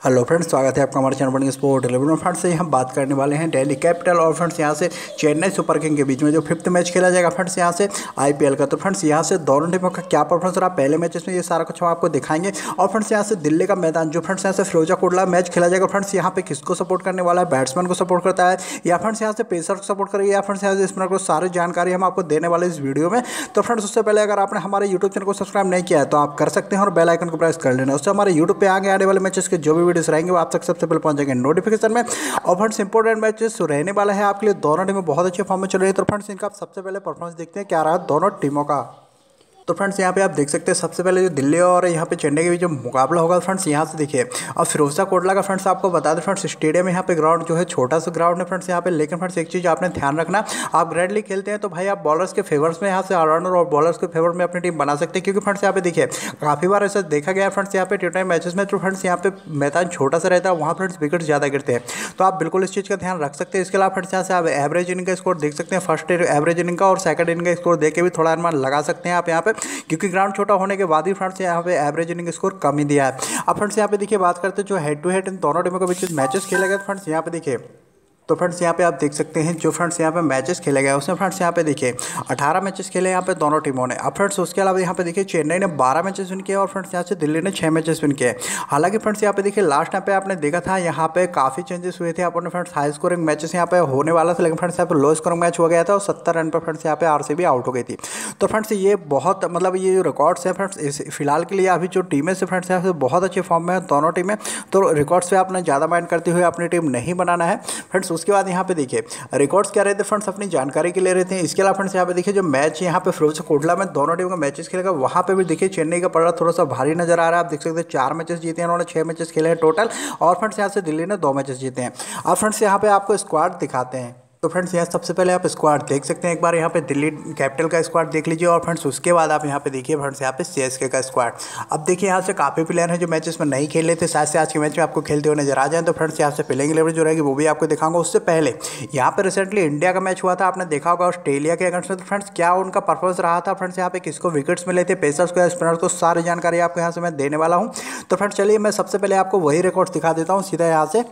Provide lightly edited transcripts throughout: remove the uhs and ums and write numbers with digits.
Hello friends, स्वागत है आपका हमारे चैनल बनिंग स्पोर्ट 11 में। फ्रेंड्स से हम बात करने वाले हैं दिल्ली कैपिटल और फ्रेंड्स यहाँ से चेन्नई सुपर किंग के बीच में जो फिफ्थ मैच खेला जाएगा फ्रेंड्स यहाँ से आईपीएल का। तो फ्रेंड्स यहाँ से दोनों टीमों का क्या परफॉर्मेंस रहा पहले मैचेस में, ये सारा कुछ हम आपको दिखाएंगे। और फ्रेंड्स यहाँ से दिल्ली का मैदान जो फ्रेंड्स यहाँ से फिरोजा कोटला मैच खेला जाएगा, फ्रेंड्स यहाँ पे किसको सपोर्ट करने वाला है, बैट्समैन को सपोर्ट करता है या फ्रेंड्स यहाँ से पेसर को सपोर्ट करेगा या फ्रेंड्स यहाँ से स्पिनर को, सारी जानकारी हम आपको देने वाले इस वीडियो में। तो फ्रेंड्स उससे पहले अगर आपने हमारे यूट्यूब चैनल को सब्सक्राइब नहीं किया है तो आप कर सकते हैं और बेल आइकन को प्रेस कर लेना, उससे हमारे यूट्यूब पे आगे आने वाले मैचेस के जो भी वीडियोस रहेंगे वो आप तक सबसे पहले पहुंचेंगे नोटिफिकेशन में। और फ्रेंड्स इंपॉर्टेंट मैचेस रहने वाला है आपके लिए, दोनों टीमें बहुत अच्छे फॉर्म में चल रही है। तो फ्रेंड्स इनका सबसे पहले परफॉर्मेंस देखते हैं क्या रहा दोनों टीमों का। तो फ्रेंड्स यहाँ पे आप देख सकते हैं सबसे पहले जो दिल्ली और यहाँ पे चेन्नई के बीच जो मुकाबला होगा फ्रेंड्स यहाँ से देखिए। और फिरोजा कोटला का फ्रेंड्स आपको बता दें फ्रेंड्स स्टेडियम यहाँ पे ग्राउंड जो है छोटा सा ग्राउंड है फ्रेंड्स यहाँ पे, लेकिन फ्रेंड्स एक चीज़ आपने ध्यान रखना, आप ग्रैंडली खेलते हैं तो भाई आप बॉलर्स के फेवर्स में यहाँ से ऑलराउंडर और बॉलर्स के फेवर में अपनी टीम बना सकते हैं। क्योंकि फ्रेंड्स यहाँ पे देखिए काफ़ी बार ऐसा देखा गया फ्रेंड्स यहाँ पे टी20 मैचेस में जो फ्रेंड्स यहाँ पे मैदान छोटा सा रहता है वहाँ फ्रेंड्स विकेट ज़्यादा गिरते हैं, तो आप बिल्कुल इस चीज़ का ध्यान रख सकते हैं। इसके अलावा फ्रेंड्स यहाँ से आप एवरेज इनिंग का स्कोर देख सकते हैं, फर्स्ट एवरेज इनिंग का और सेकंड इनिंग का स्कोर देख के भी थोड़ा अनुमान लगा सकते हैं आप यहाँ पे, क्योंकि ग्राउंड छोटा होने के बाद ही फ्रेंड्स यहाँ पे एवरेज इनिंग स्कोर कम ही दिया है। अब फ्रेंड्स यहाँ पे देखिए बात करते हैं जो हेड टू हेड इन दोनों टीमों के बीच मैचेस खेले गए फ्रेंड्स यहाँ पे देखिए। तो फ्रेंड्स यहाँ पे आप देख सकते हैं जो फ्रेंड्स यहाँ पे मैचेस खेले गए उसमें फ्रेंड्स यहाँ पे देखिए 18 मैचेस खेले यहाँ पे दोनों टीमों ने। अब फ्रेंड्स उसके अलावा यहाँ पे देखिए चेन्नई ने 12 मैचेस विन किए और फ्रेंड्स यहाँ से दिल्ली ने 6 मैचेस विन किए। हालांकि फ्रेंड्स यहाँ पे देखिए लास्ट टाइम पे आपने देखा था यहाँ पे काफ़ी चेंजेस हुए थे, अपने फ्रेंड्स हाई स्कोरिंग मैचेस यहाँ पे होने वाला था, लेकिन फ्रेंड्स यहाँ पे लो स्कोरिंग मैच हो गया था और 70 रन पर फ्रेंड्स यहाँ पे आरसीबी आउट हो गई थी। तो फ्रेंड्स ये बहुत मतलब ये जो रिकॉर्ड्स है फ्रेंड्स फिलहाल के लिए अभी जो टीमें से फ्रेंड्स यहाँ से बहुत अच्छे फॉर्म में है दोनों टीमें, तो रिकॉर्ड्स पे आपने ज़्यादा माइंड करते हुए अपनी टीम नहीं बनाना है फ्रेंड्स। उसके बाद यहाँ पे देखिए रिकॉर्ड्स क्या रहते हैं फ्रेंड्स अपनी जानकारी के लिए रहते हैं। इसके अलावा फ्रेंड्स यहाँ पे देखिए जो मैच यहाँ पे फिरोजा कोटला में दोनों टीमों का मैचेस खेलेगा वहाँ पे भी देखिए चेन्नई का पलड़ा थोड़ा सा भारी नजर आ रहा है। आप देख सकते हैं 4 मैचेस जीते हैं उन्होंने, 6 मैचेस खेले हैं टोटल, और फ्रेंड्स यहाँ से दिल्ली ने 2 मैचेस जीते हैं। अब फ्रेंड्स यहाँ पे आपको स्क्वाड दिखाते हैं। तो फ्रेंड्स यहाँ सबसे पहले आप स्क्वाड देख सकते हैं, एक बार यहाँ पे दिल्ली कैपिटल का स्क्वाड देख लीजिए और फ्रेंड्स उसके बाद आप यहाँ पे देखिए फ्रेंड्स यहाँ पे सीएसके का स्क्वाड। अब देखिए यहाँ से काफ़ी प्लेयर हैं जो मैचेस में नहीं खेले थे, शायद से आज के मैच में आपको खेलते हुए नजर आ जाए। तो फ्रेंड्स यहाँ से प्लेइंग इलेवन जो रहेगी वो भी आपको दिखाऊंगा। उससे पहले यहाँ पे रिसेंटली इंडिया का मैच हुआ था, आपने देखा होगा ऑस्ट्रेलिया के अगेंस्ट में। तो फ्रेंड्स क्या उनका परफॉर्मेंस रहा था फ्रेंड्स, यहाँ पे किसको विकेट्स मिले थे, पेसर्स को या स्पिनर्स को, सारी जानकारी आपको यहाँ से मैं देने वाला हूँ। तो फ्रेंड्स चलिए मैं सबसे पहले आपको वही रिकॉर्ड्स दिखा देता हूँ सीधा यहाँ से।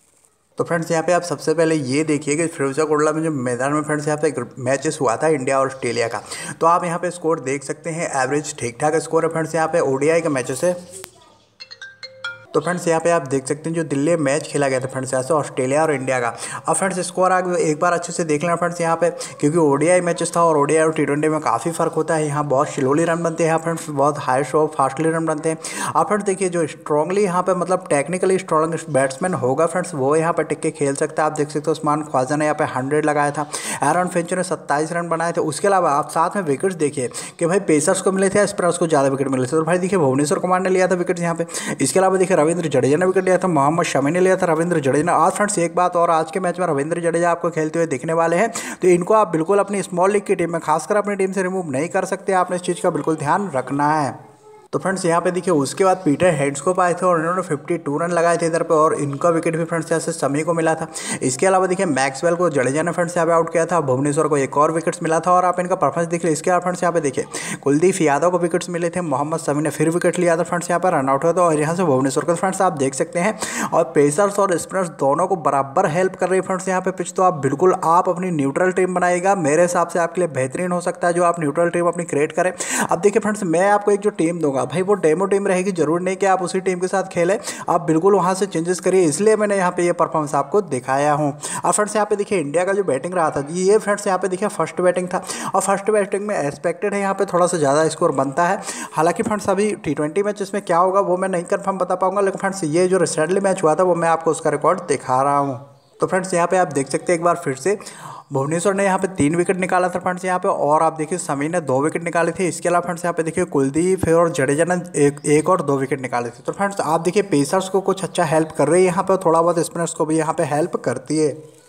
तो फ्रेंड्स यहाँ पे आप सबसे पहले ये देखिए कि फिरोजा कोटला में जो मैदान में फ्रेंड्स यहाँ पे एक मैचेस हुआ था इंडिया और ऑस्ट्रेलिया का, तो आप यहाँ पे स्कोर देख सकते हैं। एवरेज ठीक ठाक स्कोर है फ्रेंड्स, यहाँ पे ओडीआई का मैचेस है। तो फ्रेंड्स यहाँ पे आप देख सकते हैं जो दिल्ली मैच खेला गया था फ्रेंड्स यहाँ से ऑस्ट्रेलिया और इंडिया का। अब फ्रेंड्स स्कोर आगे एक बार अच्छे से देख लेना फ्रेंड्स यहाँ पे, क्योंकि ओडीआई मैचेस था और ओडीआई और टी20 में काफ़ी फर्क होता है। यहाँ बहुत स्लोली रन बनते हैं, यहाँ फ्रेंड्स बहुत हाई शो फास्टली रन बनते हैं। अब फ्रेंड्स देखिए जो स्ट्रांगली यहाँ पे मतलब टेक्निकली स्ट्रॉन्ग बैट्समैन होगा फ्रेंड्स वो यहाँ पर टिक के खेल सकता है। आप देख सकते हो उस्मान ख्वाजा ने यहाँ पे 100 लगाया था, एरन फिंच ने 27 रन बनाए थे। उसके अलावा आप साथ में विकेट्स देखिए कि भाई पेसर्स को मिले थे, स्पिनर्स को ज़्यादा विकेट मिले थे। तो भाई देखिए भुवनेश्वर कुमार ने लिया था विकेट यहाँ पे। इसके अलावा देखिए रविंद्र जडेजा ने विकेट लिया था, मोहम्मद शमी ने लिया था, रविंद्र जडेजा। आज फ्रेंड्स एक बात और, आज के मैच में रविंद्र जडेजा आपको खेलते हुए दिखने वाले हैं, तो इनको आप बिल्कुल अपनी स्मॉल लीग की टीम में खासकर अपनी टीम से रिमूव नहीं कर सकते, आपने इस चीज़ का बिल्कुल ध्यान रखना है। तो फ्रेंड्स यहाँ पे देखिए उसके बाद पीटर हेंड्सकोप आए थे और इन्होंने 52 रन लगाए थे इधर पे, और इनका विकेट भी फ्रेंड्स यहाँ से शमी को मिला था। इसके अलावा देखिए मैक्सवेल को जडेजा ने फ्रेंड्स यहाँ पे आउट किया था, भुवनेश्वर को एक और विकेट्स मिला था और आप इनका परफॉर्मेंस देख लीजिए। इसके अलावा फ्रेंड्स यहाँ पे देखिए कुलदीप यादव को विकेट्स मिले थे, मोहम्मद शमी ने फिर विकेट लिया था फ्रेंड्स, यहाँ पर रन आउट हुआ था। और यहाँ से भुवनेश्वर को फ्रेंड्स आप देख सकते हैं, और पेसर्स और स्पिनर्स दोनों को बराबर हेल्प कर रही है फ्रेंड्स यहाँ पे पिच। तो आप बिल्कुल आप अपनी न्यूट्रल टीम बनाएगा, मेरे हिसाब से आपके लिए बेहतरीन हो सकता है जो आप न्यूट्रल टीम अपनी क्रिएट करें। अब देखिए फ्रेंड्स मैं आपको एक जो टीम दूंगा भाई वो डेमो टीम रहेगी, जरूर नहीं कि आप उसी टीम के साथ खेलें, आप बिल्कुल वहां से चेंजेस करिए, इसलिए मैंने यहाँ पे ये परफॉर्मेंस आपको दिखाया हूँ। और फ्रेंड्स यहाँ पे देखिए इंडिया का जो बैटिंग रहा था ये फ्रेंड्स यहाँ पे देखिए फर्स्ट बैटिंग था, और फर्स्ट बैटिंग में एक्सपेक्टेड है यहाँ पे थोड़ा सा ज़्यादा स्कोर बनता है। हालांकि फ्रेंड्स अभी टी20 मैच इसमें क्या होगा वो मैं नहीं कंफर्म बता पाऊंगा, लेकिन फ्रेंड्स ये जो रिसेंटली मैच हुआ था वो मैं आपको उसका रिकॉर्ड दिखा रहा हूँ। तो फ्रेंड्स यहाँ पे आप देख सकते हैं एक बार फिर से भुवनेश्वर ने यहाँ पे 3 विकेट निकाला था फ्रेंड्स यहाँ पे, और आप देखिए शमी ने 2 विकेट निकाले थे। इसके अलावा फ्रेंड्स यहाँ पे देखिए कुलदीप और जडेजा ने एक और 2 विकेट निकाले थे। तो फ्रेंड्स आप देखिए पेसर्स को कुछ अच्छा हेल्प कर रही है यहाँ पे, थोड़ा बहुत स्पिनर्स को भी यहाँ पे हेल्प करती है।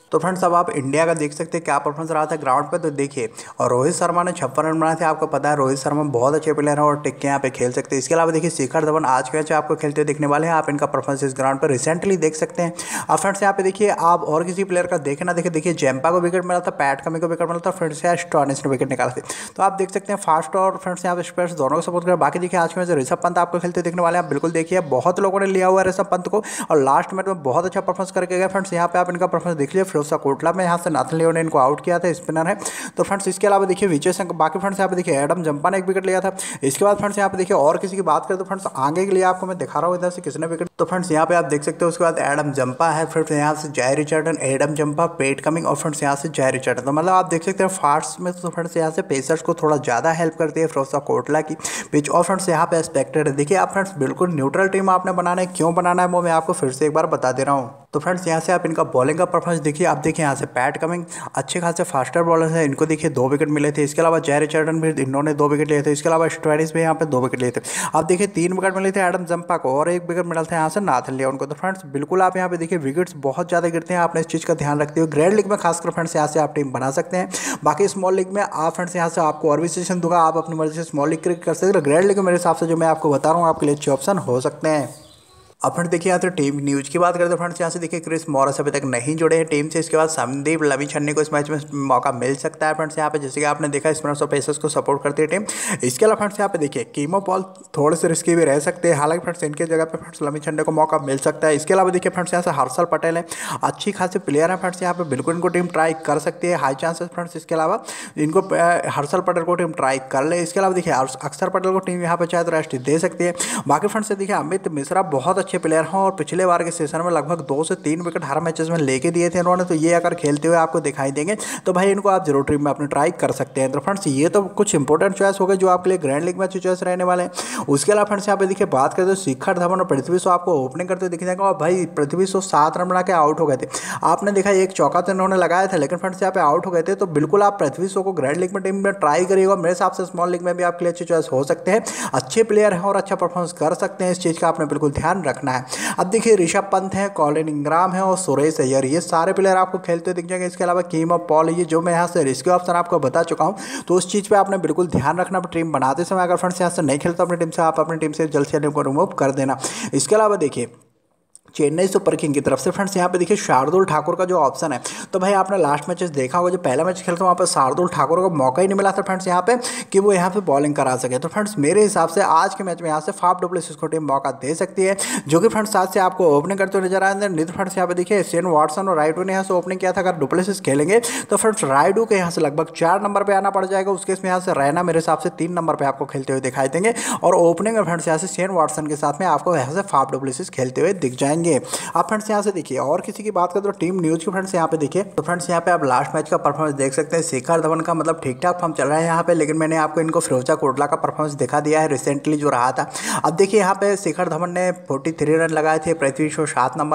तो फ्रेंड्स अब आप इंडिया का देख सकते हैं क्या परफॉर्मेंस रहा था ग्राउंड पे। तो देखिए, और रोहित शर्मा ने 56 रन बनाए थे। आपको पता है रोहित शर्मा बहुत अच्छे प्लेयर हैं और टिक के यहाँ पे खेल सकते हैं। इसके अलावा देखिए शिखर धवन आज के मैच आपको खेलते हुए दिखने वाले हैं। आप इनका परफॉर्मेंस इस ग्राउंड पर रिसेंटली देख सकते हैं। अब फ्रेंड्स यहाँ पे देखिए, आप और किसी प्लेयर का देखे ना देखे, देखिए जैम्पा को विकेट मिला था, पैट कमिंस को विकेट मिला था, फ्रेंड्स यहाँ स्टोइनिस ने विकेट निकाला था। तो आप देख सकते हैं फास्ट और फ्रेंड्स यहाँ पे स्पेयर्स दोनों को सपोर्ट करें। बाकी देखिए आज के मैच ऋषभ पंत आपको खेलते दिखने वाले हैं। आप बिल्कुल देखिए, बहुत लोगों ने लिया हुआ है ऋषभ पंत को और लास्ट मैच में बहुत अच्छा परफॉर्मेंस करके गए। फ्रेंड्स यहाँ पे आप इनका परफॉर्मेंस देख लीजिए। फिरोजशाह कोटला में यहाँ से नाथन लियो ने इनको आउट किया था, स्पिनर है। तो फ्रेंड्स इसके अलावा देखिए विजय शंकर, बाकी फ्रेंड्स यहाँ पे देखिए एडम जंपा ने एक विकेट लिया था। इसके बाद फ्रेंड्स यहाँ पे देखिए और किसी की बात करें तो फ्रेंड्स आगे के लिए आपको मैं दिखा रहा हूँ इधर से किसने विकेट। तो फ्रेंड्स यहाँ पे आप देख सकते हो, उसके बाद एडम जंपा है, फिर यहाँ से Jhye Richardson, Adam Zampa, Pat Cummins और फ्रेंड्स यहाँ से जय रिचर्डन। तो मतलब आप देख सकते हैं फास्ट में तो फ्रेंड्स यहाँ से पेसर्स को थोड़ा ज़्यादा हेल्प करती है फिरोजशाह कोटला की पिच। और फ्रेंड्स यहाँ पे एक्सपेक्टेड है। देखिए आप फ्रेंड्स बिल्कुल न्यूट्रल टीम आपने बनाना है, क्यों बनाना है वो मैं आपको फिर से एक बार बता दे रहा हूँ। तो फ्रेंड्स यहाँ से आप इनका बॉलिंग का परफॉर्मेंस देखिए। आप देखिए यहाँ से पैट कमिंस अच्छे खासे फास्टर बॉलर है, इनको देखिए 2 विकेट मिले थे। इसके अलावा जय रिचर्डन भी इन्होंने 2 विकेट लिए थे। इसके अलावा स्टोइनिस भी यहाँ पे 2 विकेट लिए थे। आप देखिए 3 विकेट मिले थे एडम जंपा को और 1 विकेट मिला था यहाँ से नाथन लियो उनको। तो फ्रेंड्स बिल्कुल आप यहाँ पे देखिए विकेट्स बहुत ज़्यादा गिरते हैं, आपने इस चीज़ का ध्यान रखते हुए ग्रैंड लीग में खासकर फ्रेंड्स यहाँ से आप टीम बना सकते हैं। बाकी स्मॉल लीग में आप फ्रेंड्स यहाँ से आपको और भी सजेशन दूंगा, आप अपनी मर्जी से स्मॉल लीग क्रिकेट कर सकते हैं। ग्रैंड लीग में मेरे हिसाब से जो मैं आपको बता रहा हूँ आपके लिए अच्छे ऑप्शन हो सकते हैं। अब फ्रेंड्स देखिए यहाँ से टीम न्यूज़ की बात करें तो फ्रेंड्स यहाँ से देखिए क्रिस मॉरिस अभी तक नहीं जुड़े हैं टीम से। इसके बाद संदीप लविछन्नी को इस मैच में मौका मिल सकता है फ्रेंड्स यहाँ पे, जैसे कि आपने देखा स्पिनर्स और पेसर्स को सपोर्ट करती है टीम। इसके अलावा फ्रेंड्स यहाँ पे देखिए कीमो पॉल थोड़े से रिस्की भी रह सकते हैं, हालांकि फ्रेंड्स इनके जगह पे फ्रेंड्स लविछन्नी को मौका मिल सकता है। इसके अलावा देखिए फ्रेंड्स यहाँ से हर्षल पटेल है, अच्छी खासी प्लेयर है फ्रेंड्स यहाँ पे, बिल्कुल इनको टीम ट्राई कर सकती है, हाई चांसेस फ्रेंड्स। इसके अलावा इनको हर्षल पटेल को टीम ट्राई कर ले। इसके अलावा देखिए अक्षर पटेल को टीम यहाँ पे चाहे तो रेस्ट दे सकती है। बाकी फ्रेंड्स देखिए अमित मिश्रा बहुत अच्छे प्लेयर हैं और पिछले बार के सेशन में लगभग 2 से 3 विकेट हर मैचेस में लेके दिए थे इन्होंने। तो ये अगर खेलते हुए आपको दिखाई देंगे तो भाई इनको आप जरूर टीम में अपनी ट्राई कर सकते हैं। तो फ्रेंड्स ये तो कुछ इंपॉर्टेंट चॉइस हो गए जो आपके लिए ग्रैंड लीग में अच्छी चॉइस रहने वाले हैं। उसके अलावा फ्रेंड्स यहाँ पे देखिए बात करते हैं शिखर धवन और पृथ्वी शॉ आपको ओपनिंग करते दिख जाएगा। और भाई पृथ्वी शॉ 7 रन बना के आउट हो गए थे, आपने देखा एक चौका तो इन्होंने लगाया था, लेकिन फ्रेंड्स यहाँ पे आउट हो गए थे। तो बिल्कुल आप पृथ्वी शॉ को ग्रैंड लीग में टीम में ट्राई करिएगा, मेरे हिसाब से स्मॉल लीग में भी आपके लिए अच्छी चॉइस हो सकते हैं। अच्छे प्लेयर हैं और अच्छा परफॉर्मेंस कर सकते हैं, इस चीज़ का आपने बिल्कुल ध्यान रखना है। अब देखिए ऋषभ पंत है, कॉलिन इंग्राम है और सुरेश अय्यर, ये सारे प्लेयर आपको खेलते दिख जाएंगे। इसके अलावा कीमो पॉल, ये जो मैं यहाँ से रिस्की ऑप्शन आपको बता चुका हूँ, तो उस चीज़ पे आपने बिल्कुल ध्यान रखना टीम बनाते समय। अगर फ्रेंड्स यहाँ से नहीं खेलता अपनी टीम से, आप अपनी टीम से जल्द से जल्द रिमूव कर देना। इसके अलावा देखिए चेन्नई सुपर किंग की तरफ से फ्रेंड्स यहाँ पे देखिए शार्दुल ठाकुर का जो ऑप्शन है, तो भाई आपने लास्ट मैचेस देखा होगा, जो पहला मैच खेलता वहाँ पर शार्दुल ठाकुर को मौका ही नहीं मिला था फ्रेंड्स यहाँ पे कि वो यहाँ पे बॉलिंग करा सके। तो फ्रेंड्स मेरे हिसाब से आज के मैच में यहाँ से फाफ डु प्लेसिस को टीम मौका दे सकती है, जो कि फ्रेंड्स साथ से आपको ओपनिंग करते हुए नजर आए। नहीं तो फ्रेंड्स यहाँ पे देखिए शेन वॉटसन और राइडू ने यहाँ से ओपनिंग किया था। अगर डु प्लेसिस खेलेंगे तो फ्रेंड्स राइडू के यहाँ से लगभग 4 नंबर पर आना पड़ जाएगा, उसके इसमें यहाँ से रैना मेरे हिसाब से 3 नंबर पर आपको खेलते हुए दिखाई देंगे। और ओपनिंग में फ्रेंड्स यहाँ से शेन वॉटसन के साथ में आपको यहाँ से फाफ डु प्लेसिस खेलते हुए दिख जाएंगे। आप फ्रेंड्स यहाँ से देखिए और किसी की बात करें तो टीम न्यूज़ की फ्रेंड्स यहाँ पे देखिए, तो फ्रेंड्स यहाँ पे आप लास्ट मैच का परफॉर्मेंस देख सकते हैं। शिखर धवन का मतलब ठीक ठाक फॉर्म चल रहा है यहाँ पे, लेकिन मैंने आपको इनको फिरोजशाह कोटला का परफॉर्मेंस दिखा दिया है रिसेंटली जो रहा था। अब देखिए यहाँ पे शिखर धवन ने 43 रन लगाए थे, पृथ्वी शॉ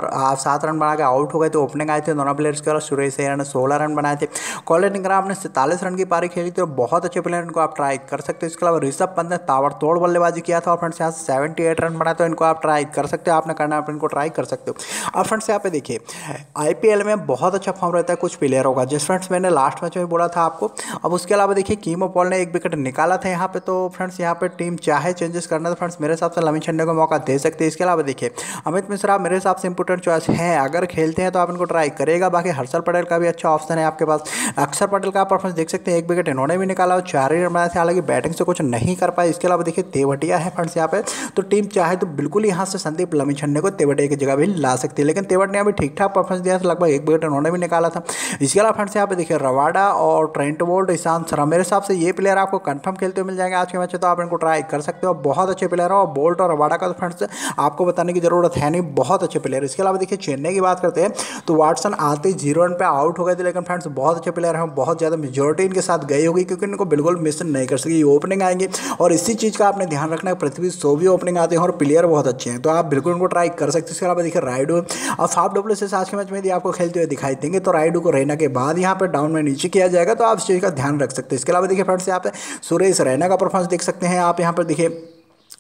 7 रन बना के आउट हो गए थे, ओपनिंग आए थे दोनों प्लेयर्स के। और सुरेश अय्यर ने 16 रन बनाए थे। कॉलिन इंग्राम ने 47 रन की पारी खेली थी और बहुत अच्छे प्लेयर, इनको आप ट्राई कर सकते हो। इसके अलावा ऋषभ पंत ने ताबड़तोड़ बल्लेबाजी किया था और फ्रेंड्स यहाँ से 78 रन बनाए, तो इनको आप ट्राई कर सकते हो, आपने करना है आप इनको ट्राई कर सकते हो। अब फ्रेंड्स यहाँ पे देखिए आईपीएल में बहुत अच्छा फॉर्म रहता है कुछ प्लेयरों का, जिस फ्रेंड्स मैंने लास्ट मैच में बोला था आपको। अब उसके अलावा देखिए कीमो पॉल ने 1 विकेट निकाला था यहाँ पे, तो फ्रेंड्स यहाँ पे टीम चाहे चेंजेस करना तो फ्रेंड्स मेरे हिसाब से लविछन्नी को मौका दे सकते हैं। इसके अलावा देखिए अमित मिश्रा मेरे हिसाब से इंपोर्टेंट चॉइस है, अगर खेलते हैं तो आप इनको ट्राई करेगा। बाकी हर्षल पटेल का भी अच्छा ऑप्शन है आपके पास। अक्षर पटेल का परफॉर्मेंस देख सकते हैं, 1 विकेट इन्होंने भी निकाला और 4 ही रन बनाए थे, हालांकि बैटिंग से कुछ नहीं कर पाए। इसके अलावा देखिए तेवटिया है फ्रेंड्स यहाँ पे, तो टीम चाहे तो बिल्कुल यहाँ से संदीप लविछन्नी को तेवटिया की जगह भी ला सकती है, लेकिन तेवटिया भी ठीक ठाक परफॉर्मेंस दिया था, लगभग 1 विकेट उन्होंने भी निकाला था। इसके अलावा फ्रेंड्स यहाँ पे देखिए रवाडा और ट्रेंट बोल्ट, ईशांत शर्मा, मेरे हिसाब से ये प्लेयर आपको कंफर्म खेलते हुए मिल जाएंगे आज के मैच में, तो आप इनको ट्राई कर सकते हो। बहुत अच्छे प्लेयर हैं और बोल्ट और रवाडा का तो फ्रेंड्स आपको बताने की जरूरत है नहीं, बहुत अच्छे प्लेयर। इसके अलावा देखिए चेन्नई की बात करते हैं तो वाटसन आते ही 0 रन पे आउट हो गए थे, लेकिन फ्रेंड्स बहुत अच्छे प्लेयर हैं, बहुत ज़्यादा मेजोरिटी इनके साथ गई होगी क्योंकि इनको बिल्कुल मिस नहीं कर सके, ओपनिंग आएंगे। और इसी चीज़ का आपने ध्यान रखना है, पृथ्वी शॉ भी ओपनिंग आते हैं और प्लेयर बहुत अच्छे हैं, तो आप बिल्कुल इनको ट्राई कर सकते हैं। इसके अलावा देखिए राइडू और फाफ डु प्लेसिस आज के मैच में यदि आपको खेलते हुए दिखाई देंगे तो राइडू को रैना के बाद यहाँ पे डाउन में नीचे किया जाएगा, तो आप इस चीज़ का ध्यान रख सकते हैं। इसके अलावा देखिए फ्रेंड्स यहाँ पे सुरेश रैना का परफॉर्मेंस देख सकते हैं आप यहाँ पर देखिए।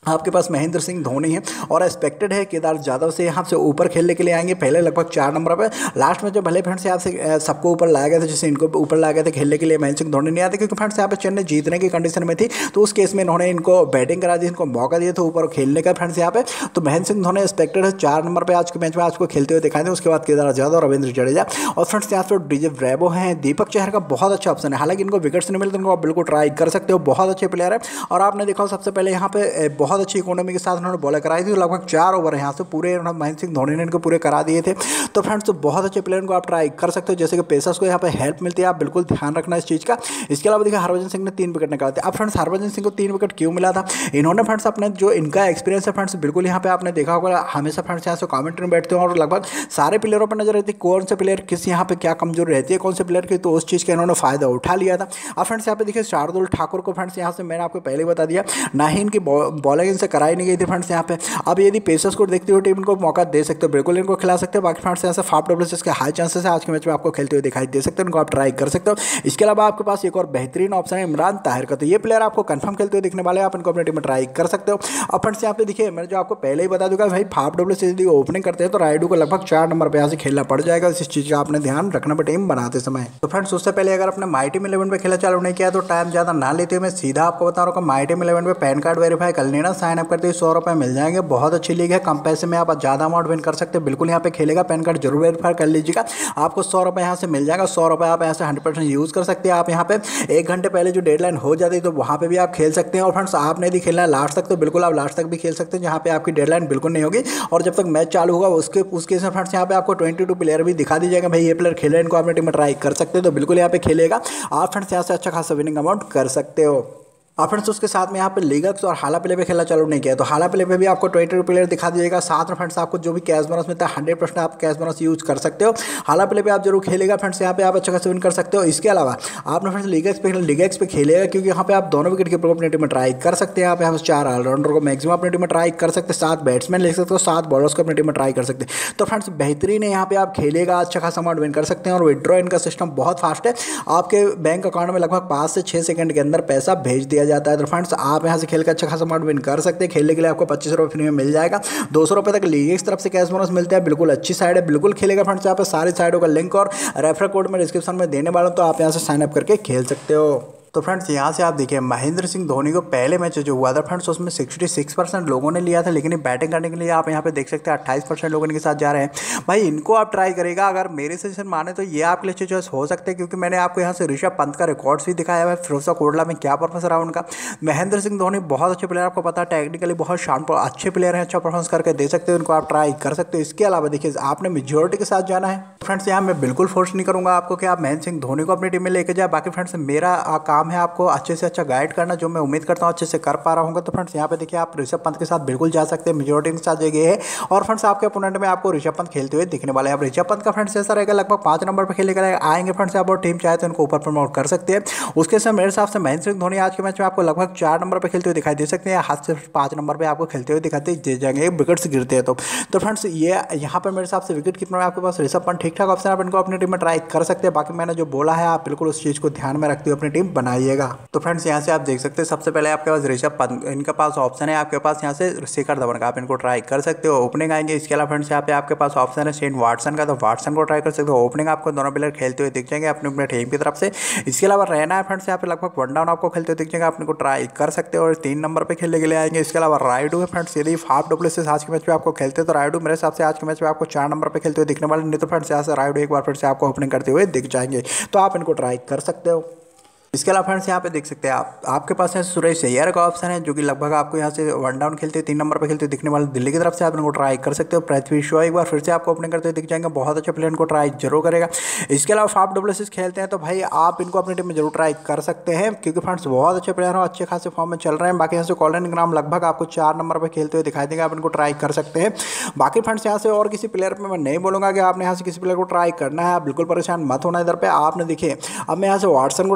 आपके पास महेंद्र सिंह धोनी है और एक्सपेक्टेड है केदार जाधव से यहाँ से ऊपर खेलने के लिए आएंगे। पहले लगभग 4 नंबर पे, लास्ट में जो भले फ्रेंड्स यहाँ से सबको ऊपर लाया गया था, जैसे इनको ऊपर लाया गया था खेलने के लिए, महेंद्र सिंह धोनी नहीं आते क्योंकि फ्रेंड्स यहाँ पे चेन्नई जीतने की कंडीशन में थी, तो उस केस में इन्होंने इनको बैटिंग करा दी, इनको मौका दिया था ऊपर खेलने का फ्रेंड्स यहाँ पे। तो महेंद्र सिंह धोनी एक्सपेक्टेड है 4 नंबर पर आज के मैच में आज को खेलते हुए दिखाई दें। उसके बाद केदार जाधव और रविंद्र जडेजा और फ्रेंड्स यहाँ पे डीजे ब्रेवो हैं, दीपक चहर का बहुत अच्छा ऑप्शन है। हालांकि इनको विकेट्स नहीं मिलते, इनको आप बिल्कुल ट्राई कर सकते हो, बहुत अच्छे प्लेयर है। और आपने देखा सबसे पहले यहाँ पे बहुत अच्छी इकोनॉमी के साथ उन्होंने बॉलिंग कराई थी, लगभग 4 ओवर यहाँ से पूरे महेंद्र सिंह धोनी ने इनको पूरे करा दिए थे। तो फ्रेंड्स तो बहुत अच्छे प्लेयर को आप ट्राई कर सकते हो, जैसे कि पेसर्स को यहाँ पे हेल्प मिलती है, आप बिल्कुल ध्यान रखना इस चीज़ का। इसके अलावा देखिए हरभजन सिंह ने 3 विकेट निकाले थे। अब फ्रेंड्स हरभजन सिंह को 3 विकेट क्यों मिला था, इन्होंने फ्रेंड्स अपने जो इनका एक्सपीरियंस है फ्रेंड्स बिल्कुल यहाँ पे आपने देखा होगा, हमेशा फ्रेंड्स यहाँ से कमेंट्री में बैठते हैं और लगभग सारे प्लेयरों पर नजर रहती है कौन से प्लेयर किस यहाँ पे क्या कमजोरी रहती है कौन से प्लेयर की, तो उस चीज़ का इन्होंने फायदा उठा लिया था। अब फ्रेंड्स यहाँ पे देखिए शार्दुल ठाकुर को फ्रेंड्स यहाँ से मैंने आपको पहले बता दिया, ना ही इनकी बॉलिंग इनसे कराई नहीं गई थी फ्रेंड्स यहाँ पे। अब यदि पेसर्स को देखते हुए टीम इनको मौका दे सकते हो, बिल्कुल इनको खिला सकते हो। बाकी फ्रेंड्स यहाँ से फाफ डब्ल्यूएस के हाई चांसेस है आज के मैच में आपको खेलते हुए दिखाई दे सकते हो, इनको आप ट्राई कर सकते हो। इसके अलावा आपके पास एक और बेहतरीन ऑप्शन है इमरान ताहिर का, तो ये प्लेयर आपको कंफर्म खेलते हुए दिखने वाले हैं, आप इनको अपनी टीम में ट्राई कर सकते हो। अब फ्रेंड्स यहाँ पे देखिए मैंने जो आपको पहले ही बता दूंगा भाई फाफ डब्ल्यूएस यदि ओपनिंग करते हैं तो रायडू को लगभग 4 नंबर पर यहाँ से खेलना पड़ जाएगा, इस चीज़ का आपने ध्यान रखना पर टीम बनाते समय। तो फ्रेंड्स उससे पहले अगर आपने माई टीम 11 पे खेला चालू नहीं किया तो टाइम ज़्यादा ना लेते हुए मैं सीधा आपको बता रहा हूँ माई टीम 11 पे पैन कार्ड वेरीफाई कर लेना, साइन अप करते हुए 100 रुपये मिल जाएंगे। बहुत अच्छी लीग है, कम पैसे में आप ज़्यादा अमाउंट विन कर सकते हैं, बिल्कुल यहाँ पे खेलेगा। पैन कार्ड जरूर वेरीफाई कर लीजिएगा, आपको 100 रुपये यहाँ से मिल जाएगा। 100 रुपये आप यहाँ से 100% यूज़ कर सकते हैं। आप यहाँ पे 1 घंटे पहले जो डेडलाइन हो जाती है तो वहाँ पे भी आप खेल सकते हैं। और फ्रेंड्स आपने यदि खेलना है लास्ट तक तो बिल्कुल आप लास्ट तक भी खेल सकते हैं, जहाँ पे आपकी डेडलाइन बिल्कुल नहीं होगी। और जब तक मैच चालू होगा उसके से फ्रेंड्स यहाँ पे आपको 22 प्लेयर भी दिखा दी जाएगा, भाई ये प्लेयर खेले, इनको अपनी टीम में ट्राई कर सकते हो, तो बिल्कुल यहाँ पे खेलेगा। आप फ्रेंड्स यहाँ से अच्छा खासा विनिंग अमाउंट कर सकते हो। और फ्रेंड्स उसके साथ में यहाँ पे लीगक्स और हाला प्ले पे खेला चालू नहीं किया, तो हाला प्ले पे भी आपको 22 प्लेयर दिखा दीजिएगा। साथ में फ्रेंड्स आपको जो भी कैश बोनस मिलता है 100% आप कैश बोनस यूज कर सकते हो। हाला प्ले पे आप जरूर खेलेगा फ्रेंड्स, यहाँ पे आप अच्छा खासा विन कर सकते हो। इसके अलावा आपने फ्रेंड्स लीगक्स पे खेलेगा, क्योंकि यहाँ पे आप दोनों विकेट कीपर को अपनी टीम में ट्राई कर सकते हैं। आप यहाँ पे 4 ऑलराउंडर को मैक्सिमम अपनी टीम में ट्राई कर सकते हैं, 7 बैट्समैन ले सकते हो, 7 बॉलर्स को अपनी टीम में ट्राई कर सकते हैं। तो फ्रेंड्स बेहतरीन है, यहाँ पे आप खेलेगा, अच्छा खासा अमाउंट विन कर सकते हैं। और विड्रॉ इनका सिस्टम बहुत फास्ट है, आपके बैंक अकाउंट में लगभग 5 से 6 सेकंड के अंदर पैसा भेज दिया जाता है। तो फ्रेंड्स आप यहाँ से खेल कर अच्छा खासा अमाउंट विन कर सकते हैं। खेलने के लिए आपको 25 रुपये फ्री में मिल जाएगा, 200 रुपये तक लीग की तरफ से कैश बोनस मिलता है। बिल्कुल अच्छी साइड है, बिल्कुल खेलेगा फ्रेंड्स। यहाँ पे सारी साइडों का लिंक और रेफरल कोड में डिस्क्रिप्शन में देने वाला हूँ, तो आप यहाँ से साइन अप करके खेल सकते हो। तो फ्रेंड्स यहाँ से आप देखिए महेंद्र सिंह धोनी को पहले मैच जो हुआ था फ्रेंड्स उसमें 66% लोगों ने लिया था, लेकिन बैटिंग करने के लिए आप यहाँ पे देख सकते हैं 28% लोगों इनके साथ जा रहे हैं। भाई इनको आप ट्राई करेगा, अगर मेरे सजेशन माने तो ये आपके लिए चॉइस हो सकते हैं, क्योंकि मैंने आपको यहाँ से ऋषभ पंत का रिकॉर्ड्स भी दिखाया है, फिरोजा कोटला में क्या परफॉर्मेंस रहा उनका। महेंद्र सिंह धोनी बहुत अच्छे प्लेयर, आपको पता है टेक्निकली बहुत शान अच्छे प्लेयर हैं, अच्छा परफॉर्मेंस करके दे सकते हो, इनको आप ट्राई कर सकते हो। इसके अलावा देखिए आपने मेजोरिटी के साथ जाना है फ्रेंड्स, यहाँ मैं बिल्कुल फोर्स नहीं करूँगा आपको कि आप महेंद्र सिंह धोनी को अपनी टीम में लेके जाए। बाकी फ्रेंड्स मेरा काम है आपको अच्छे से अच्छा गाइड करना, जो मैं उम्मीद करता हूँ अच्छे से कर पा रहा हूँ। तो फ्रेंड्स यहाँ पे देखिए आप ऋषभ पंत के साथ बिल्कुल जा सकते हैं, मेजोरिटी के साथ जगह है। और फ्रेंड्स आपके अपोनेंट में आपको ऋषभ पंत खेलते हुए दिखने वाले हैं। अब ऋषभ पंत का फ्रेंड्स ऐसा रहेगा लगभग 5 नंबर पर खेलेगा आएंगे फ्रेंड्स, आप और टीम चाहे तो इनको ऊपर प्रमोट कर सकते हैं। उसके साथ मेरे हिसाब से महेंद्र सिंह धोनी आज के मैच में आपको लगभग 4 नंबर पर खेलते हुए दिखाई दे सकते हैं, हाथ से 5 नंबर पर आपको खेलते हुए दिखाते दे जाएंगे, विकेट्स गिरते हैं तो फ्रेंड्स ये यहाँ पर मेरे हिसाब से विकेट कीपर में आपके पास ऋषभ पंत ठीक ठाक ऑप्शन, आप इनको अपनी टीम में ट्राई कर सकते हैं। बाकी मैंने जो बोला है आप बिल्कुल उस चीज़ को ध्यान में रखते हुए अपनी टीम बनाइएगा। तो फ्रेंड्स यहाँ से आप देख सकते हैं सबसे पहले आपके पास ऋषभ पंत, इनके पास ऑप्शन है आपके पास यहाँ से शिखर धवन का, आप इनको ट्राई कर सकते हो, ओपनिंग आएंगे। इसके अलावा फ्रेंड्स यहाँ पे आपके पास ऑप्शन है शेन वाटसन का, तो वाटसन को ट्राई कर सकते हो, ओपनिंग आपको दोनों प्लेयर खेलते हुए दिख जाएंगे अपने अपने टीम की तरफ से। इसके अलावा रहना है फ्रेंड्स यहाँ पे लगभग 1 डाउन आपको खेलते हुए दिख जाएगा, आप इनको ट्राई कर सकते हो और 3 नंबर पर खेलने के लिए आएंगे। इसके अलावा राइडू है फ्रेंड्स, यदि हाफ डब्ल्यूएस आज के मैच में आपको खेलते हैं तो राइडू मेरे हिसाब से आज के मैच में आपको 4 नंबर पर खेलते हुए दिखने वाले, नहीं तो फ्रेंड्स यहाँ से राइडू एक बार फिर से आपको ओपनिंग करते हुए दिख जाएंगे, तो आप इनको ट्राई कर सकते हो। इसके अलावा फ्रेंड्स यहाँ पे देख सकते हैं आपके पास है सुरेश अय्यर का ऑप्शन है, जो कि लगभग आपको यहाँ से 1 डाउन खेलते हुए 3 नंबर पे खेलते हुए दिखने वाले दिल्ली की तरफ से, आप इनको ट्राई कर सकते हो। पृथ्वी शॉ एक बार फिर से आपको ओपनिंग करते हुए दिख जाएंगे, बहुत अच्छे प्लेयर को ट्राई जरूर करेगा। इसके अलावा फाफ डब्ल्यूएस खेलते हैं तो भाई आप इनको अपनी टीम में जरूर ट्राई कर सकते हैं, क्योंकि फ्रेंड्स बहुत अच्छे प्लेयर हो, अच्छे खासे फॉर्म में चल रहे हैं। बाकी यहाँ से कॉलिन ग्राम लगभग आपको 4 नंबर पर खेलते हुए दिखाई देंगे, आप इनको ट्राई कर सकते हैं। बाकी फ्रेंड्स यहाँ से और किसी प्लेयर पर मैं नहीं बोलूँगा कि आपने यहाँ से किसी प्लेयर को ट्राई करना है, आप बिल्कुल परेशान मत होना इधर पर। आपने देखिए अब मैं यहाँ से वाटसन को ट्राई करूँगा,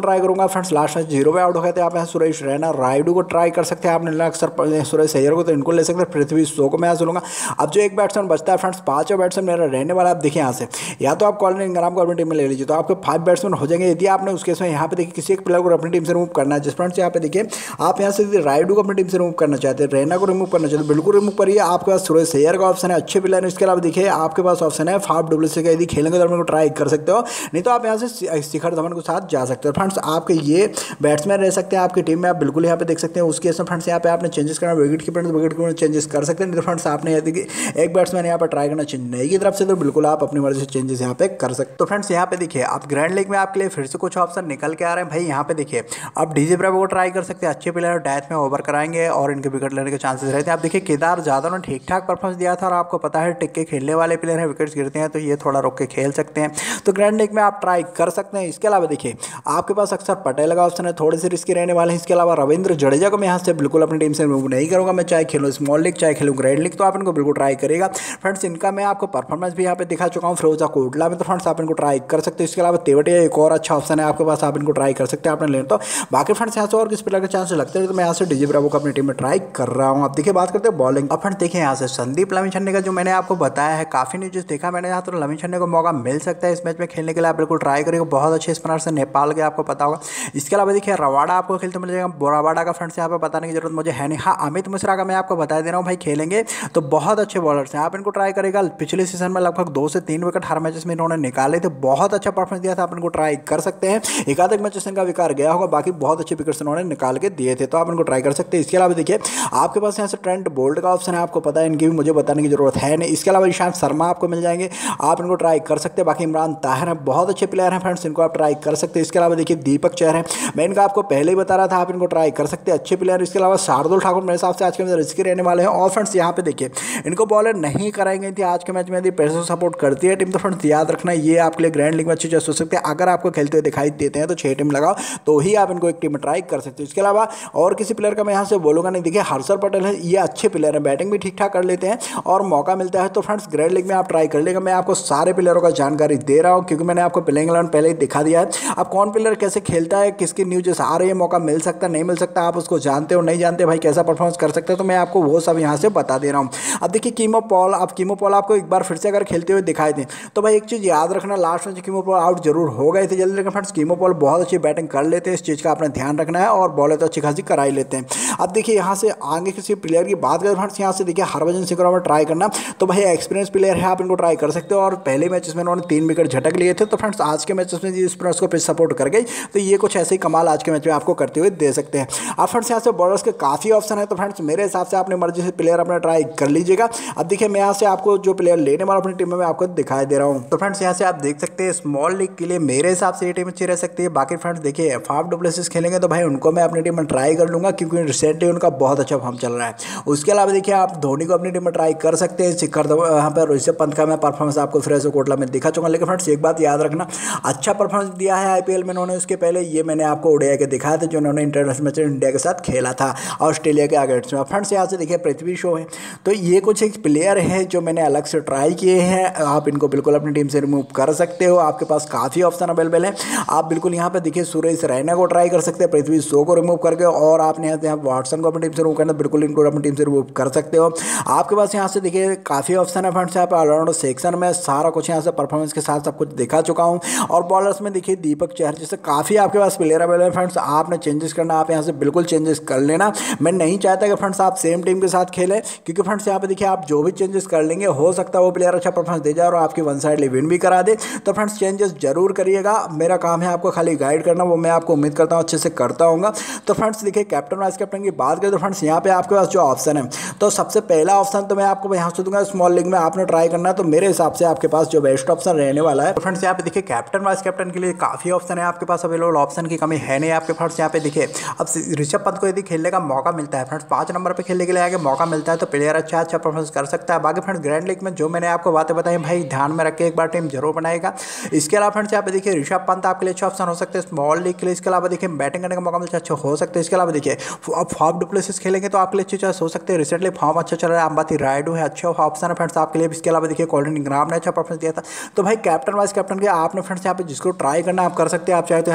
अलावा फ्रेंड्स लास्ट मैच 0 पे आउट हो गए थे। आप यहाँ सुरेश रैना रायडू को ट्राई कर सकते हैं, आपने अक्सर सुरेश अय्यर को तो इनको ले सकते हैं। पृथ्वी शो को मैं यहाँ चलूंगा। अब जो एक बैट्समैन बचता है फ्रेंड्स, 5 बैट्समैन मेरा रहने वाला, आप देखिए यहाँ से या तो आप कॉलिन इंग्राम को अपनी टीम में ले लीजिए, तो आपके 5 बैट्समैन हो जाएंगे। यदि आपने उसके समय यहाँ पे देखिए किसी एक प्लेयर को अपनी टीम से रिमूव करना है, जिस फ्रेंड्स यहाँ पे देखिए आप यहाँ से रायडू को अपनी टीम से रिमूव करना चाहते हैं, रैना को रिमूव करना चाहते हैं, बिल्कुल रिमूव करिए। आपके पास सुरेश अय्यर का ऑप्शन है, अच्छे प्लेयर है। इसके अलावा देखिए आपके पास ऑप्शन है फाफ डुप्लेसिस का, यदि खेलेंगे तो आप इनको ट्राई कर सकते हो, नहीं तो आप यहाँ से शिखर धवन के साथ जा सकते हो। फ्रेंड्स आपके ये बैट्समैन रह सकते हैं आपकी टीम में, आप बिल्कुल यहाँ पे देख सकते हैं। उसके फ्रेंड्स यहाँ पे आपने चेंजेस करना, विकेट कीपर चेंजेस कर सकते हैं, नहीं तो फ्रेंड्स आपने यदि एक बैट्समैन यहाँ पर ट्राई करना चेन्नई की तरफ से, तो बिल्कुल आप अपनी मर्जी से चेंजेस यहाँ पे कर सकते हो। तो फ्रेंड्स यहाँ पे देखिए आप ग्रैंड लीग में आपके लिए फिर से कुछ ऑप्शन निकल के आ रहे हैं भाई। यहाँ पे देखिए आप डीजे ब्रावो को ट्राई कर सकते हैं, अच्छे प्लेयर डेथ में ओवर कराएंगे और इनके विकेट लेने के चांसेस रहते हैं। आप देखिए केदार जाधव ने ठीक ठाक परफॉर्मेंस दिया था और आपको पता है टिक के खेलने वाले प्लेयर हैं, विकेट्स गिरते हैं तो ये थोड़ा रोक के खेल सकते हैं, तो ग्रैंड लीग में आप ट्राई कर सकते हैं। इसके अलावा देखिए आपके पास अक्सर पटेल का ऑप्शन है, थोड़े से रिस्की रहने वाले हैं। इसके अलावा रविंद्र जडेजा को मैं यहाँ से बिल्कुल अपनी टीम से रिमूव नहीं करूँगा, मैं चाहे खेलूँ स्मॉल लीग चाहे खेलूँ ग्रैंड लीग, तो आप इनको बिल्कुल ट्राई करेगा। फ्रेंड्स इनका मैं आपको परफॉर्मेंस भी यहाँ पे दिखा चुका हूँ फिरोजा कोटला में, तो फ्रेंड्स आप इनको ट्राई कर सकते हो। इसके अलावा तेवटिया एक और अच्छा ऑप्शन है आपके पास, आप इनको ट्राई कर सकते हैं आपने लेना तो। बाकी फ्रेंड्स यहाँ से और किस प्लेयर के चांसेस लगते हैं, तो मैं यहाँ से डीजे ब्रावो को अपनी टीम में ट्राई कर रहा हूँ। अब देखिए बात करते हैं बॉलिंग। अब फ्रेंड्स देखिए यहाँ से संदीप लमिछन्ने का जो मैंने आपको बताया है, काफी न्यूज़ देखा मैंने यहाँ, तो लमिछन्ने को मौका मिल सकता है इस मैच में खेलने के लिए, आप बिल्कुल ट्राई करिएगा। बहुत अच्छे स्पिनर से नेपाल के आपको पता होगा। इसके अलावा देखिए रवाडा आपको खेलते मिल जाएगा, रवाडा का फ्रेंड्स यहाँ पे बताने की जरूरत मुझे है नहीं। हाँ अमित मिश्रा का मैं आपको बता दे रहा हूँ भाई, खेलेंगे तो बहुत अच्छे बॉलर्स हैं, आप इनको ट्राई करेगा। पिछले सीजन में लगभग 2 से 3 विकेट हर मैचेस में इन्होंने निकाले थे, बहुत अच्छा परफॉर्मेंस दिया था, आप इनको ट्राई कर सकते हैं। एकाधिक मैचेस इनका विकार गया होगा, बाकी बहुत अच्छे विकेट्स इन्होंने निकाल के दिए थे, तो आप इनको ट्राई कर सकते हैं। इसके अलावा देखिए आपके पास यहाँ से ट्रेंट बोल्ट का ऑप्शन है, आपको पता है इनकी भी मुझे बताने की जरूरत है नहीं। इसके अलावा ईशांत शर्मा आपको मिल जाएंगे, आप इनको ट्राई कर सकते हैं। बाकी इमरान ताहिर है, बहुत अच्छे प्लेयर हैं फ्रेंड्स, इनको आप ट्राई कर सकते हैं। इसके अलावा देखिए दीपक चहर है, मैं इनका आपको पहले ही बता रहा था, आप इनको ट्राई कर सकते हैं, अच्छे प्लेयर। इसके अलावा शार्दुल ठाकुर मेरे हिसाब से आज के मैच रिस्की रहने वाले हैं। और फ्रेंड्स यहाँ पे देखिए इनको बॉलर नहीं कराएंगे थी आज के मैच में, यदि पैसों सपोर्ट करती है टीम, तो फ्रेंड्स याद रखना ये आपके लिए ग्रैंड लीग में अच्छी चीज हो सकते हैं। अगर आपको खेलते हुए दिखाई देते हैं तो 6 टीम लगाओ, तो ही आप इनको एक टीम में ट्राई कर सकते हो। इसके अलावा और किसी प्लेयर का मैं यहाँ से बोलूँगा नहीं। देखिए हर्षल पटेल है, ये अच्छे प्लेयर हैं, बैटिंग भी ठीक ठाक कर लेते हैं और मौका मिलता है तो फ्रेंड्स ग्रैंड लीग में आप ट्राई कर लेगा। मैं आपको सारे प्लेयरों का जानकारी दे रहा हूँ, क्योंकि मैंने आपको प्लेइंग 11 पहले ही दिखा दिया है। अब कौन प्लेयर कैसे खेलता है, किसकी न्यूज़ आ रही है, मौका मिल सकता है नहीं मिल सकता, आप उसको जानते हो नहीं जानते भाई, कैसा परफॉर्मेंस कर सकते हैं, तो मैं आपको वो सब यहाँ से बता दे रहा हूँ। अब देखिए कीमो पॉल आपको एक बार फिर से अगर खेलते हुए दिखाई दें, तो भाई एक चीज़ याद रखना, लास्ट में कीमो पॉल आउट जरूर हो गए थे जल्दी, लेकिन फ्रेंड्स कीमो पॉल बहुत अच्छी बैटिंग कर लेते हैं, इस चीज़ का आपने ध्यान रखना है, और बॉलें तो अच्छी खासी करा ही लेते हैं। अब देखिए यहाँ से आगे किसी प्लेयर की बात करें फ्रेंड्स, यहाँ से देखिए हरभजन सिंह में ट्राई करना, तो भाई एक्सपीरियंस प्लेयर है, आप इनको ट्राई कर सकते हो। और पहले मैचेस में उन्होंने 3 विकेट झटक लिए थे, तो फ्रेंड्स आज के मैचेस में जी स्पिनर्स को पिच सपोर्ट कर गई, तो ये कुछ ऐसे ही कमाल आज के मैच में आपको करते हुए दे सकते हैं। अब फ्रेंड्स यहाँ से बॉलर्स के काफ़ी ऑप्शन है, तो फ्रेंड्स मेरे हिसाब से अपनी मर्जी से प्लेयर अपना ट्राई कर लीजिएगा। अब देखिए मैं यहाँ से आपको जो प्लेयर लेने वाला अपनी टीम में मैं आपको दिखाई दे रहा हूँ। तो फ्रेंड्स यहाँ से आप देख सकते हैं स्मॉल लीग के लिए मेरे हिसाब से ये टीम अच्छी रह सकती है। बाकी फ्रेंड्स देखिए फाफ डुप्लेसिस खेलेंगे तो भाई उनको मैं अपनी टीम में ट्राई कर लूँगा, क्योंकि रिसेंटली उनका बहुत अच्छा फॉर्म चल रहा है। उसके अलावा देखिए आप धोनी को अपनी टीम में ट्राई कर सकते हैं। शिखर यहाँ पर ऋषभ पंत का मैं परफॉर्मेंस आपको फिरोजा कोटला में दिखा चुका, लेकिन फ्रेंड्स एक बात याद रखना, अच्छा परफॉर्मेंस दिया है आईपीएल में उन्होंने। उसके पहले ये मैंने आपको ओडीआई के दिखाया था, जो उन्होंने इंटरनेशनल मैच इंडिया के साथ खेला था ऑस्ट्रेलिया के अगेंस्ट में। फ्रेंड्स यहाँ से देखिए पृथ्वी शो है, तो ये कुछ एक प्लेयर है जो मैंने अलग से ट्राई किए हैं, आप इनको बिल्कुल अपनी टीम से रिमूव कर सकते हो। आपके पास काफ़ी ऑप्शन अवेलेबल है, आप बिल्कुल यहाँ पे देखिए सुरेश रैना को ट्राई कर सकते हैं, पृथ्वी शो को रिमूव करके, और आपने यहाँ वाटसन को अपनी टीम से रिमूव करना, बिल्कुल इनको अपनी टीम से रिमूव कर सकते हो। आपके पास यहाँ से देखिए काफ़ी ऑप्शन है फ्रेंड्स, यहाँ पे ऑलराउंडर सेक्शन में सारा कुछ यहाँ से परफॉर्मेंस के साथ सब कुछ दिखा चुका हूँ। और बॉलर्स में देखिए दीपक चहर जैसे काफ़ी आपके पास प्लेयर अवेलेबल है फ्रेंड्स, आपने चेंजेस करना, आप यहाँ से बिल्कुल चेंजेस कर लेना। मैं नहीं चाहता कि फ्रेंड्स आप सेम टीम के साथ खेलें, क्योंकि फ्रेंड्स यहाँ पे देखिए आप जो भी चेंजेस कर लेंगे हो सकता है वो प्लेयर अच्छा परफॉर्मेंस दे जाए और आपकी वन साइडली विन भी करा दे। तो फ्रेंड्स चेंजेस जरूर करिएगा, मेरा काम है आपको खाली गाइड करना, वो मैं आपको उम्मीद करता हूँ अच्छे से करता हूँगा। तो फ्रेंड्स देखिए कैप्टन वाइस कैप्टन की बात करें तो फ्रेंड्स यहाँ पे आपके पास जो ऑप्शन है, तो सबसे पहला ऑप्शन तो मैं आपको यहाँ से दूंगा, स्मॉल लीग में आपने ट्राई करना है, तो मेरे हिसाब से आपके पास जो बेस्ट ऑप्शन रहने वाला है। तो फ्रेंड्स यहाँ पे देखिए कैप्टन वाइस कैप्टन के लिए काफ़ी ऑप्शन है आपके पास अवेलेबल, ऑप्शन की कमी है नहीं आपके फ्रेंड्स। यहाँ पे देखिए अब ऋषभ पंत को यदि खेलने का मौका मिलता है फ्रेंड्स, 5 नंबर पे खेलने के लिए आगे मौका मिलता है, तो प्लेयर अच्छा परफॉर्मेंस कर सकता है। बाकी फ्रेंड्स ग्रैंड लीग में जो मैंने आपको बातें बताई भाई ध्यान में रख के एक बार टीम जरूर बनाएगा। इसके अलावा फ्रेंड्स यहाँ पे देखिए ऋषभ पंत आपके लिए अच्छा ऑप्शन हो सकते हैं स्मॉल लीग के लिए। इसके अलावा देखिए बैटिंग करने का मौका मिलता है, अच्छा हो सकता है। इसके अलावा देखिए अब फाफ डुप्लेसिस खेलेंगे तो आपके लिए अच्छी चॉइस हो सकते हैं, रिसेंटली फॉर्म अच्छा चल रहा है। अंबाती रायडू है, अच्छा ऑप्शन है फ्रेंड्स आपके लिए। इसके अलावा देखिए कॉलिन इंग्राम ने अच्छा परफॉर्मेंस दिया था। तो भाई कैप्टन वाइस कैप्टन के आपने फ्रेंड्स यहाँ पे जिसको ट्राई करना आप कर सकते हैं। आप चाहे तो यहाँ से धवन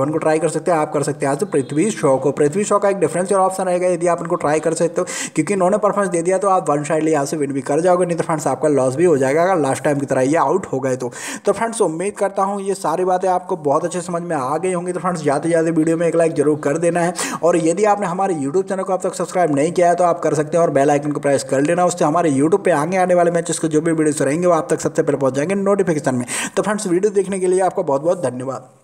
को ट्राई कर सकते हैं। आप कर सकते हैं यहाँ से पृथ्वी शॉ को। पृथ्वी शॉ का एक डिफरेंशियल ऑप्शन रहेगा, यदि आप इनको ट्राई कर सकते हो, क्योंकि इन्होंने परफॉर्मेंस दे दिया तो आप वन साइडली यहाँ से विन भी कर जाओगे, नहीं तो फ्रेंड्स आपका लॉस भी हो जाएगा अगर लास्ट टाइम की तरह ये आउट हो गए तो फ्रेंड्स उम्मीद करता हूँ ये सारी बातें आपको बहुत अच्छे समझ में आ गई होंगी। तो फ्रेंड्स जाते जाते वीडियो में एक लाइक जरूर कर देना है, और यदि आपने हमारे यूट्यूब चैनल को अब तक सब्सक्राइब नहीं किया है तो आप कर सकते हैं और बेल आइकन को प्रेस कर लेना, उससे हमारे यूट्यूब पे आने वाले मैचेस के जो भी वीडियोस रहेंगे वो आप तक सबसे पहले पहुंच जाएंगे नोटिफिकेशन में। तो फ्रेंड्स वीडियो देखने के लिए आपका बहुत बहुत धन्यवाद।